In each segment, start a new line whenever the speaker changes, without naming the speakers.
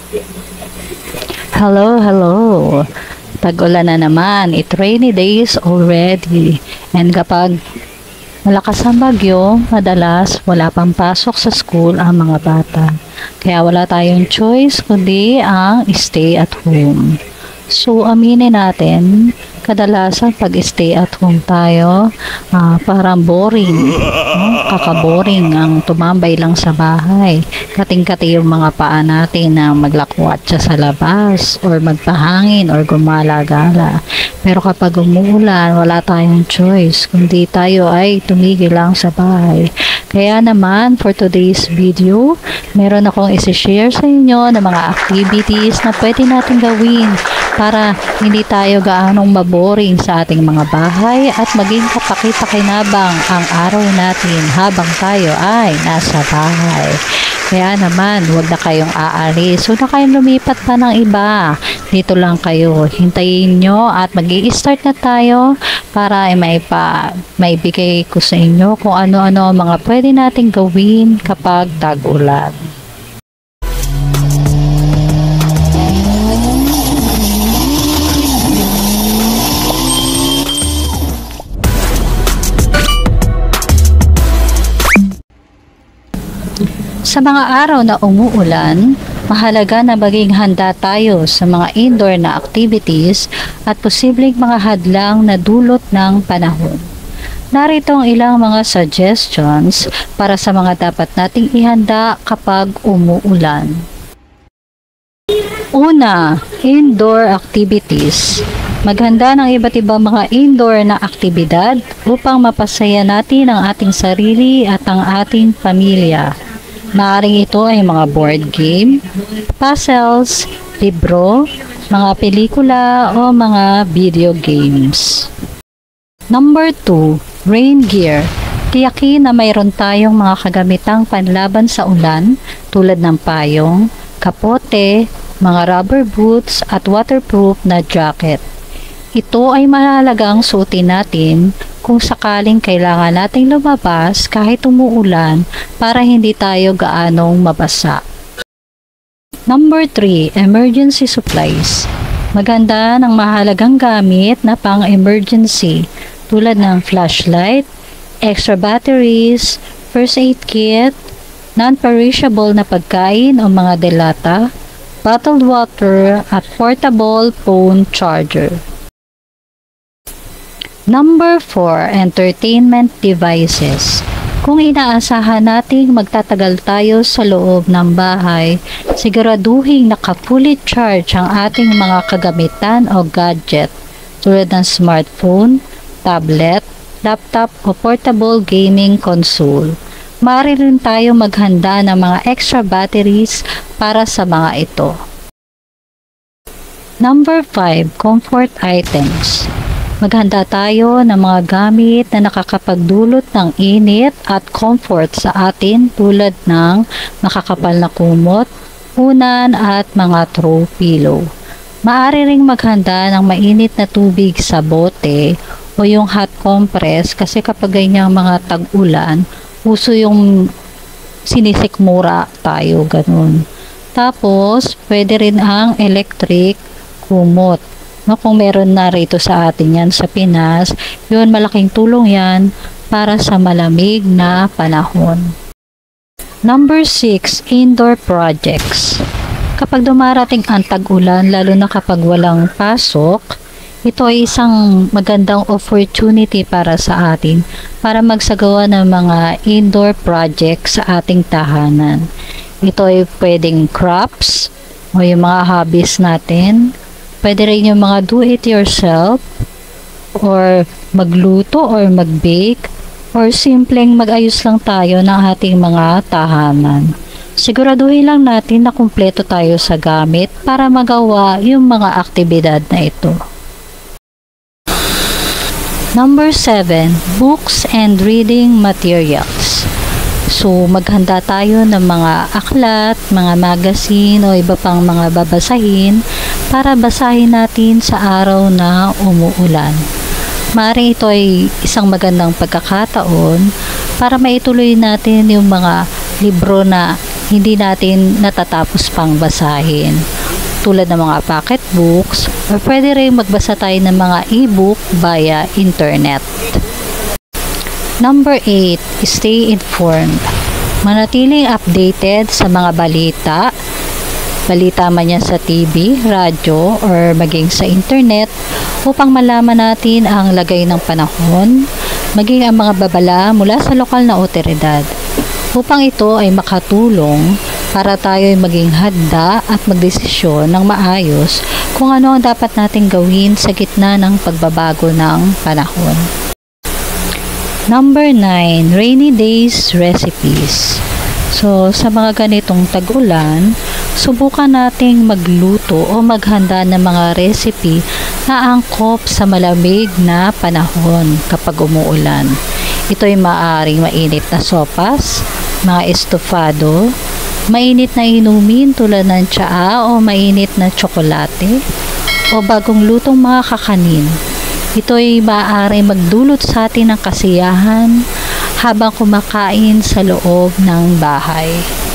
Hello, hello. Tag-ulan na naman. It rainy days already. And kapag malakas ang bagyo, madalas wala pang pasok sa school ang mga bata. Kaya wala tayong choice kundi ang stay at home. So, aminin natin, kadalasan pag stay at home tayo, parang boring. Kaka-boring ang tumambay lang sa bahay. Kating-kati yung mga paa natin na maglakwatsa sa labas or magpahangin or gumala-gala. Pero kapag umuulan, wala tayong choice kundi tayo ay tumigil lang sa bahay. Kaya naman, for today's video, meron akong isi-share sa inyo ng mga activities na pwede natin gawin para hindi tayo gaanong maboring sa ating mga bahay at maging kapaki-pakinabang ang araw natin habang tayo ay nasa bahay. Kaya naman, huwag na kayong aalis. Huwag na kayong lumipat pa ng iba. Dito lang kayo. Hintayin nyo at mag-i-start na tayo para maibigay ko sa inyo kung ano-ano mga pwede nating gawin kapag tag-ulan. Sa mga araw na umuulan, mahalaga na maging handa tayo sa mga indoor na activities at posibleng mga hadlang na dulot ng panahon. Narito ang ilang mga suggestions para sa mga dapat nating ihanda kapag umuulan. Una, indoor activities. Maghanda ng iba't ibang mga indoor na aktibidad upang mapasaya natin ang ating sarili at ang ating pamilya. Maaaring ito ay mga board game, puzzles, libro, mga pelikula o mga video games. Number 2, rain gear. Tiyakin na mayroon tayong mga kagamitang panlaban sa ulan tulad ng payong, kapote, mga rubber boots at waterproof na jacket. Ito ay mahalagang suotin natin kung sakaling kailangan nating lumabas kahit umuulan para hindi tayo gaanong mabasa. Number 3, emergency supplies. Maganda ng mahalagang gamit na pang-emergency tulad ng flashlight, extra batteries, first aid kit, non-perishable na pagkain o mga delata, bottled water at portable phone charger. Number 4, entertainment devices. Kung inaasahan nating magtatagal tayo sa loob ng bahay, siguraduhin naka-fully charge ang ating mga kagamitan o gadget tulad ng smartphone, tablet, laptop o portable gaming console. Maaari rin tayo maghanda ng mga extra batteries para sa mga ito. Number 5, comfort items. Maghanda tayo ng mga gamit na nakakapagdulot ng init at comfort sa atin tulad ng makakapal na kumot, unan at mga throw pillow. Maaari ring maghanda ng mainit na tubig sa bote o yung hot compress kasi kapag ganyang mga tag-ulan, uso yung sinisikmura tayo, ganun. Tapos, pwede rin ang electric kumot. No, kung meron na rito sa atin yan sa Pinas, yun malaking tulong yan para sa malamig na panahon. Number 6, indoor projects. Kapag dumarating ang tag-ulan, lalo na kapag walang pasok, ito ay isang magandang opportunity para sa atin para magsagawa ng mga indoor projects sa ating tahanan. Ito ay pwedeng crafts o yung mga hobbies natin. Pwede rin yung mga do-it-yourself or magluto or mag-bake or simpleng mag-ayos lang tayo ng ating mga tahanan. Siguraduhin lang natin na kumpleto tayo sa gamit para magawa yung mga aktibidad na ito. Number 7, books and reading materials. So, maghanda tayo ng mga aklat, mga magazine o iba pang mga babasahin para basahin natin sa araw na umuulan. Maaaring ito ay isang magandang pagkakataon para maituloy natin yung mga libro na hindi natin natatapos pang basahin. Tulad ng mga pocketbooks, o pwede rin magbasa tayo ng mga e-book via internet. Number 8, stay informed. Manatiling updated sa mga balita man yan sa TV, radyo, or maging sa internet upang malaman natin ang lagay ng panahon, maging ang mga babala mula sa lokal na otoridad. Upang ito ay makatulong para tayo ay maging handa at magdesisyon ng maayos kung ano ang dapat nating gawin sa gitna ng pagbabago ng panahon. Number 9, rainy days recipes. So, sa mga ganitong tag-ulan, subukan nating magluto o maghanda ng mga recipe na angkop sa malamig na panahon kapag umuulan. Ito ay maaaring mainit na sopas, mga estofado, mainit na inumin tulad ng tsaa o mainit na tsokolate, o bagong lutong mga kakanin. Ito ay maaaring magdulot sa atin ng kasiyahan habang kumakain sa loob ng bahay.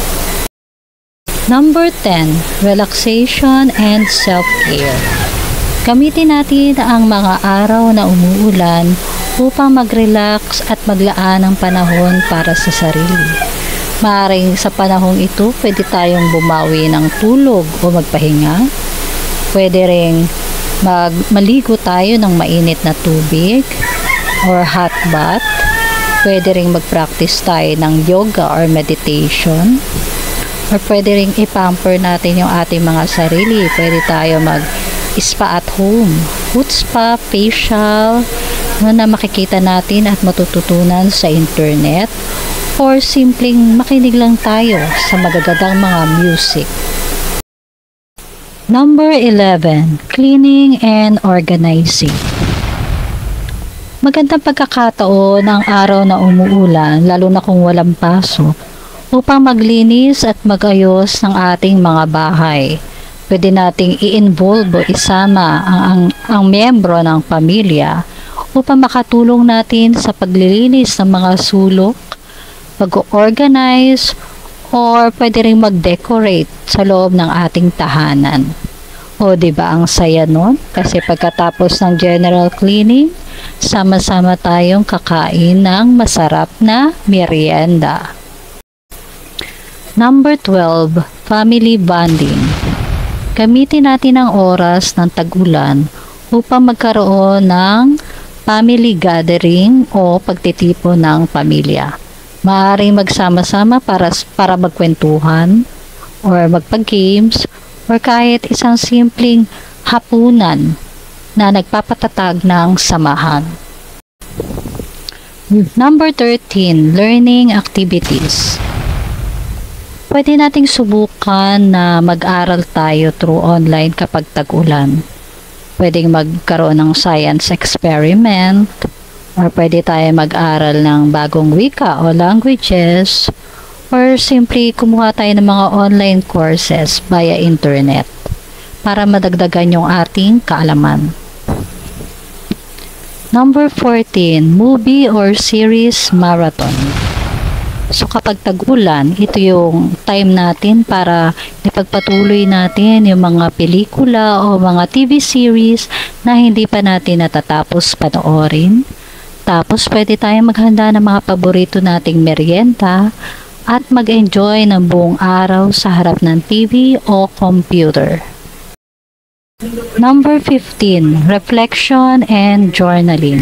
Number 10, relaxation and self-care. Gamitin natin ang mga araw na umuulan upang mag-relax at maglaan ng panahon para sa sarili. Maaaring sa panahong ito, pwede tayong bumawi ng tulog o magpahinga. Pwede ring maligo tayo ng mainit na tubig or hot bath. Pwede ring mag-practice tayo ng yoga or meditation. Or pwede ring i-pamper natin yung ating mga sarili. Pwede tayo mag-spa at home. Foot spa, facial, na makikita natin at matututunan sa internet. Or simpleng makinig lang tayo sa magagandang mga music. Number 11, cleaning and organizing. Magandang pagkakataon ang araw na umuulan, lalo na kung walang pasok, upang maglinis at magayos ng ating mga bahay. Pwede nating i-involve o isama ang miyembro ng pamilya upang makatulong natin sa paglilinis ng mga sulok, pag-organize, or pwede rin mag-decorate sa loob ng ating tahanan. O diba ang saya nun? Kasi pagkatapos ng general cleaning, sama-sama tayong kakain ng masarap na merienda. Number 12, family bonding. Gamitin natin ang oras ng tag-ulan upang magkaroon ng family gathering o pagtitipon ng pamilya. Maaaring magsama-sama para magkwentuhan or magpag-games or kahit isang simpleng hapunan na nagpapatatag ng samahan. Number 13, learning activities. Pwede nating subukan na mag-aral tayo through online kapag tag-ulan. Pwedeng magkaroon ng science experiment, or pwede tayo mag-aral ng bagong wika o languages, or simply kumuha tayo ng mga online courses via internet para madagdagan yung ating kaalaman. Number 14, movie or series marathon. So kapag tag-ulan, ito yung time natin para ipagpatuloy natin yung mga pelikula o mga TV series na hindi pa natin natatapos panoorin. Tapos pwede tayong maghanda ng mga paborito nating merienda at mag-enjoy ng buong araw sa harap ng TV o computer. Number 15, reflection and journaling.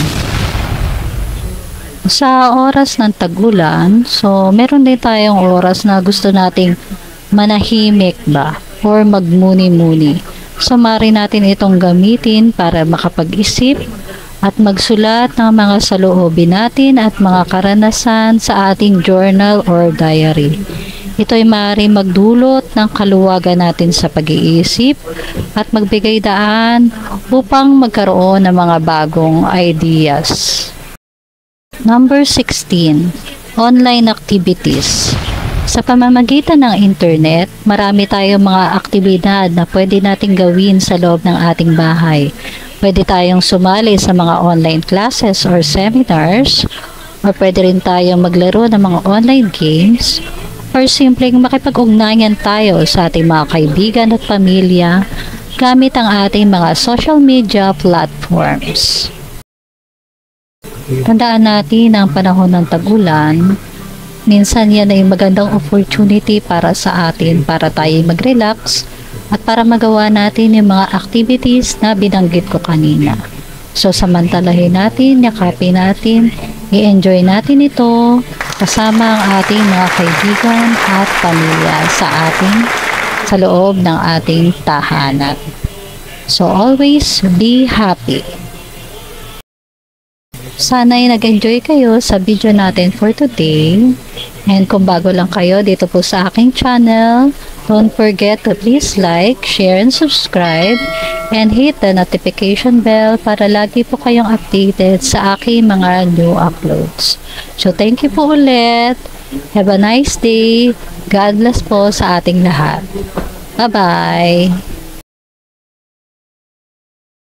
Sa oras ng tag-ulan, so meron din tayong oras na gusto nating manahimik ba or magmuni-muni. So maaari natin itong gamitin para makapag-isip at magsulat ng mga saloobin natin at mga karanasan sa ating journal or diary. Ito ay maaaring magdulot ng kaluwagan natin sa pag-iisip at magbigay daan upang magkaroon ng mga bagong ideas. Number 16, online activities. Sa pamamagitan ng internet, marami tayong mga aktibidad na pwede nating gawin sa loob ng ating bahay. Pwede tayong sumali sa mga online classes or seminars, o pwede rin tayong maglaro ng mga online games, or simpleng makipag-ugnayan tayo sa ating mga kaibigan at pamilya gamit ang ating mga social media platforms. Tandaan natin ang panahon ng tag-ulan. Minsan yan ay magandang opportunity para sa atin para tayo mag-relax at para magawa natin yung mga activities na binanggit ko kanina. So samantalahin natin, yakapin natin, i-enjoy natin ito kasama ang ating mga kaibigan at pamilya sa loob ng ating tahanan. So always be happy. Sana'y nag-enjoy kayo sa video natin for today. And kung bago lang kayo dito po sa aking channel, don't forget to please like, share, and subscribe. And hit the notification bell para lagi po kayong updated sa aking mga new uploads. So thank you po ulit. Have a nice day. God bless po sa ating lahat. Bye-bye.